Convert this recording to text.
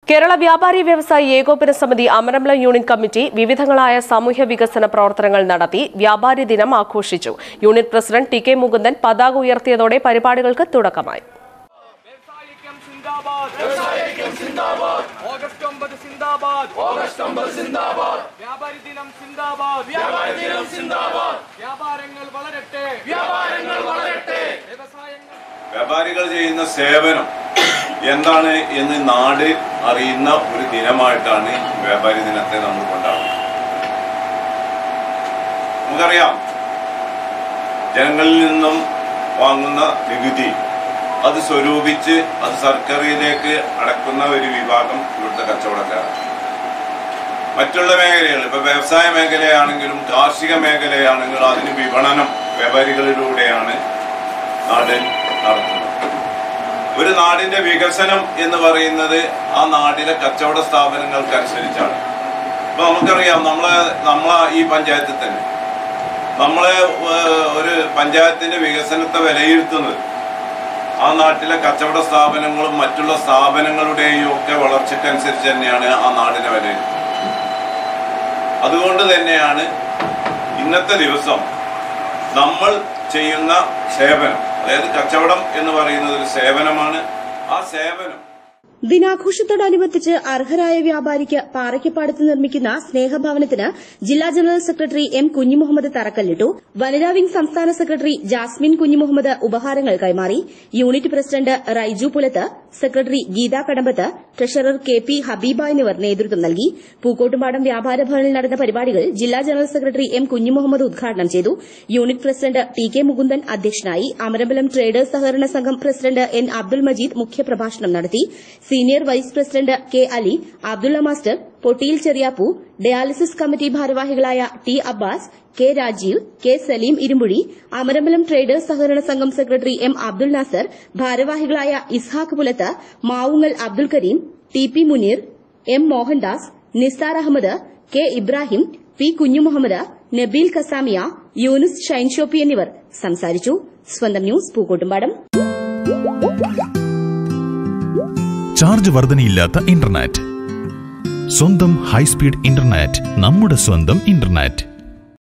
കേരള വ്യാപാരി വ്യവസായി ഏകോപന സമിതി അമരമ്പലം യൂണിറ്റ് കമ്മിറ്റി വിവിധങ്ങളായ സാമൂഹ്യ വികസന പ്രവർത്തനങ്ങൾ നടത്തി വ്യാപാരി ദിനം ആഘോഷിച്ചു. Unit president T K Mukundan പതാക ഉയർത്തിയതോടെ പരിപാടികൾക്ക് തുടക്കമായി. വ്യാപാരികൾ ചെയ്യുന്ന സേവനം എന്താണ് എന്ന് നാട് അറിയുന്ന ഒരു ദിനമായിട്ടാണ് വ്യാപാരി ദിനത്തെ നമ്മൾ കൊണ്ടാടുന്നത്. നമുക്കറിയാം, ജനങ്ങളിൽ നിന്നും വാങ്ങുന്ന നികുതി അത് സ്വരൂപിച്ച് അത് സർക്കാരിലേക്ക് അടക്കുന്ന ഒരു വിഭാഗം ഇവിടുത്തെ കച്ചവടക്കാരാണ്. മറ്റുള്ള മേഖലകൾ, ഇപ്പൊ വ്യവസായ മേഖലയാണെങ്കിലും കാർഷിക മേഖലയാണെങ്കിലും അതിന് വിപണനം വ്യാപാരികളിലൂടെയാണ് നാട് നടത്തുന്നത്. ഒരു നാടിന്റെ വികസനം എന്ന് പറയുന്നത് ആ നാടിലെ കച്ചവട സ്ഥാപനങ്ങൾക്കനുസരിച്ചാണ്. ഇപ്പൊ നമുക്കറിയാം, നമ്മളെ ഈ പഞ്ചായത്തിൽ തന്നെ നമ്മളെ ഒരു പഞ്ചായത്തിന്റെ വികസനത്തെ വിലയിരുത്തുന്നത് ആ നാട്ടിലെ കച്ചവട സ്ഥാപനങ്ങളും മറ്റുള്ള സ്ഥാപനങ്ങളുടെയും ഒക്കെ വളർച്ചയ്ക്കനുസരിച്ച് തന്നെയാണ് ആ നാടിനെ വിലയിരുത്തുന്നത്. അതുകൊണ്ട് തന്നെയാണ് ഇന്നത്തെ ദിവസം നമ്മൾ ചെയ്യുന്ന സേവനം, അതായത് കച്ചവടം എന്ന് പറയുന്നത് ഒരു സേവനമാണ്. ആ സേവനം ദിനാഘോഷത്തോടനുബന്ധിച്ച് അർഹരായ വ്യാപാരിക്ക് പാറയ്ക്കപ്പാടത്ത് നിർമ്മിക്കുന്ന സ്നേഹഭവനത്തിന് ജില്ലാ ജനറൽ സെക്രട്ടറി എം കുഞ്ഞിമുഹമ്മദ് തറക്കല്ലിട്ടു. വനിതാ വിംഗ് സംസ്ഥാന സെക്രട്ടറി ജാസ്മിൻ കുഞ്ഞിമുഹമ്മദ് ഉപഹാരങ്ങൾ കൈമാറി. Unit president Raiju Pulath, secretary Geetha Kadambath, treasurer K P Habeeba എന്നിവർ നേതൃത്വം നൽകി. പൂക്കോട്ടുംപാടം വ്യാപാര ഭവനിൽ നടന്ന പരിപാടികൾ ജില്ലാ ജനറൽ സെക്രട്ടറി എം കുഞ്ഞിമുഹമ്മദ് ഉദ്ഘാടനം ചെയ്തു. Unit president T K Mukundan അധ്യക്ഷനായി. അമരമ്പലം ട്രേഡേഴ്സ് സഹകരണ സംഘം പ്രസിഡന്റ് എൻ അബ്ദുൾ മജീദ് മുഖ്യപ്രഭാഷണം നടത്തി. Senior vice president K Ali, Abdulla master, Pottiyil Cheriyappu, dialysis committee ഭാരവാഹികളായ T Abbas, K Rajeev, K Saleem Irumbuzhi, Amarambalam traders സഹകരണ സംഘം സെക്രട്ടറി എം അബ്ദുൾ നാസർ, ഭാരവാഹികളായ Ishaq Pulath, Mavungal Abdul Kareem, T P Muneer, M Mohandas, Nisar Ahmed, K Ibrahim, P Kunhumuhammad, Nabeel Kasamiya, Yunus Shine Shoppy എന്നിവർ സംസാരിച്ചു. സ്വന്തം ന്യൂസ്, പൂക്കോട്ടുംപാടം. ചാർജ് വർധനയില്ലാത്ത ഇന്റർനെറ്റ്, സ്വന്തം ഹൈസ്പീഡ് ഇന്റർനെറ്റ്, നമ്മുടെ സ്വന്തം ഇന്റർനെറ്റ്.